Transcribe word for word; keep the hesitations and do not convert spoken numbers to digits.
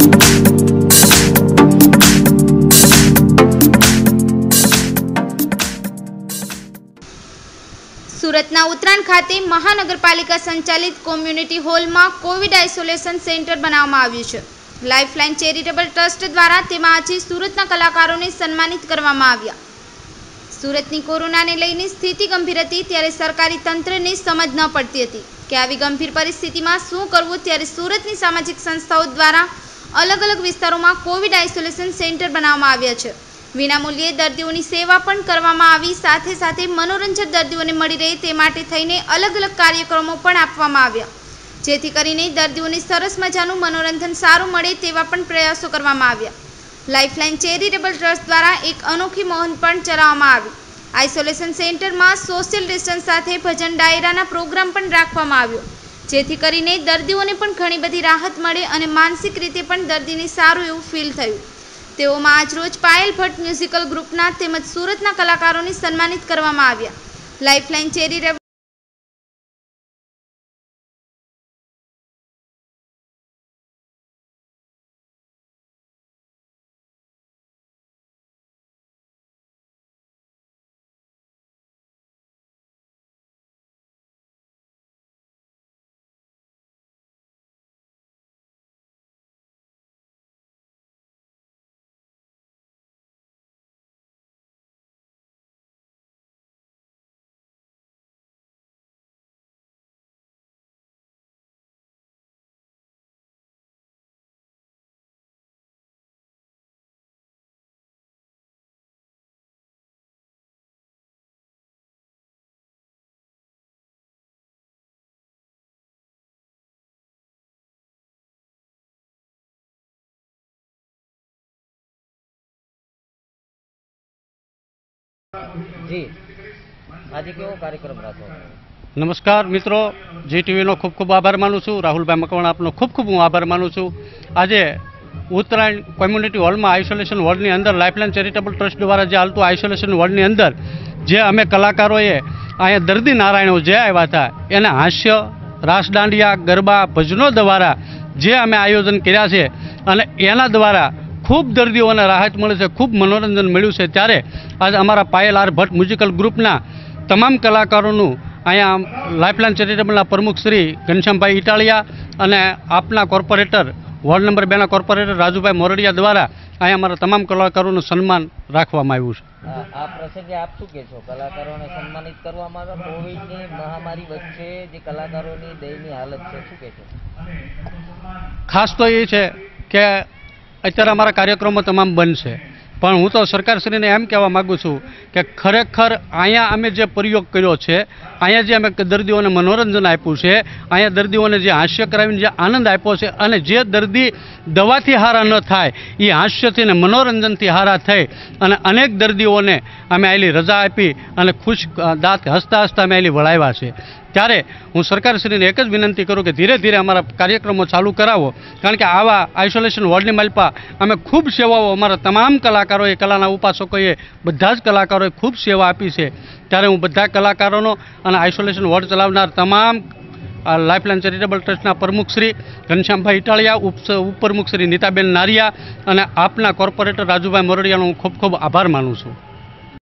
સુરતના ઉત્તરાયણ ખાતે મહાનગરપાલિકા સંચાલિત કોમ્યુનિટી હોલમાં કોવિડ આઇસોલેશન સેન્ટર બનાવવામાં આવ્યું છે। લાઇફલાઇન ચેરિટેબલ ટ્રસ્ટ દ્વારા તેમાં આજે સુરતના કલાકારોને સન્માનિત કરવામાં આવ્યા। સુરતની કોરોનાને લઈને સ્થિતિ ગંભીર હતી ત્યારે સરકારી તંત્રને સમજ ન પડતી હતી કે આવી ગંભીર પરિસ્થિતિમાં શું કરવું, ત્યારે સુરતની સામાજિક સંસ્થાઓ દ્વારા અલગ અલગ વિસ્તારોમાં કોવિડ આઇસોલેશન સેન્ટર બનાવવામાં આવ્યા છે। વિનામૂલ્યે દર્દીઓની સેવા પણ કરવામાં આવી, સાથે સાથે મનોરંજન દર્દીઓને મળી રહે તે માટે થઈને અલગ અલગ કાર્યક્રમો પણ આપવામાં આવ્યા, જેથી કરીને દર્દીઓને સરસ મજાનું મનોરંજન સારું મળે તેવા પણ પ્રયાસો કરવામાં આવ્યા। લાઇફલાઇન ચેરિટેબલ ટ્રસ્ટ દ્વારા એક અનોખી મોહન પણ ચલાવવામાં આવી। આઇસોલેશન સેન્ટરમાં સોશિયલ ડિસ્ટન્સ સાથે ભજન ડાયરાના પ્રોગ્રામ પણ રાખવામાં આવ્યો, જેથી કરીને દર્દીઓને પણ ઘણી બધી રાહત મળે અને માનસિક રીતે પણ દર્દીને સારું એવું ફીલ થયું। તેઓમાં આજરોજ પાયલ ભટ્ટ મ્યુઝિકલ ગ્રુપના તેમજ સુરતના કલાકારોને સન્માનિત કરવામાં આવ્યા। લાઇફલાઇન ચેરિટેબલ जी आज केवो कार्यक्रम राखो। नमस्कार मित्रों, जी टीवी नो खूब खूब आभार मानु छूँ। राहुल भाई मकवाणा आपनो खूब खूब हूँ आभार मानु छूँ। आज उत्तरायण कम्युनिटी हॉल में आइसोलेशन वॉर्ड अंदर लाइफलाइन चेरिटेबल ट्रस्ट द्वारा जो हालतु आइसोलेशन वॉर्ड अंदर जे अमे कलाकारोए अँ दर्दी नारायणो जे आव्या था एना हास्य, रास दांडिया, गरबा, भजनों द्वारा जे अमे आयोजन कर्या छे अने एना द्वारा खूब दर्दीओने राहत मळे छे, खूब मनोरंजन मळ्युं छे। त्यारे आज अमारा पायल आर भट्ट म्युजिकल ग्रुपना तमाम कलाकारोनुं अहींया लाइफलाइन चेरिटेबलना प्रमुख श्री घनश्यामभाई इटालिया अने आपना कॉर्पोरेटर वॉर्ड नंबर बे ना कॉर्पोरेटर राजूभाई मोरडिया द्वारा अहींया अमारा तमाम कलाकारोनुं सन्मान राखवामां आव्युं छे। आ प्रसंगे आप शुं कहेशो? कलाकारोने सन्मानित करवामां આવ્યા कोविडनी महामारी वच्चे जे कलाकारोनी दयनीय हालत छे, शुं कहेशो? खास तो ये छे के अत्यारे अमारा कार्यक्रमों तमाम बंद है, पण हूँ तो सरकारश्रीने एम कहेवा मागू छूँ कि खरेखर अहींया अमे जे प्रयोग कर्यो छे, अहींया जे अमे दर्दीओने मनोरंजन आप्युं छे, अहींया दर्दीओने जे हास्य करावीने जे आनंद आप्यो छे अने जे दर्दी दवाथी हारा न थाय ए हास्यथी ने मनोरंजनथी हारा थई अने अनेक दर्दीओने अमे आयली रजा आपी अने खुश दांत हसता हसता अमे आयली वळाव्या छे। त्यारे हूँ सरकारश्रीने एक ज विनंती करूँ कि धीरे धीरे अमारा कार्यक्रमों चालू करावो, कारण के आवा आइसोलेशन वॉर्डनी मालपा अमे खूब सेवाओं अमारा तमाम कलाकारोए, कलाना उपासकोए, बधा ज कलाकारोए खूब सेवा आपी छे। त्यारे हूँ बधा कलाकारोनो अने आइसोलेशन वॉर्ड चलावनार तमाम लाइफलाइन चेरिटेबल ट्रस्टना प्रमुख श्री घनश्यामभाई इटालिया, उप उपप्रमुख श्री नीताबेन नारिया अने आपना कॉर्पोरेटर राजूभाई मोरडियानो खूब खूब आभार मानु छूँ।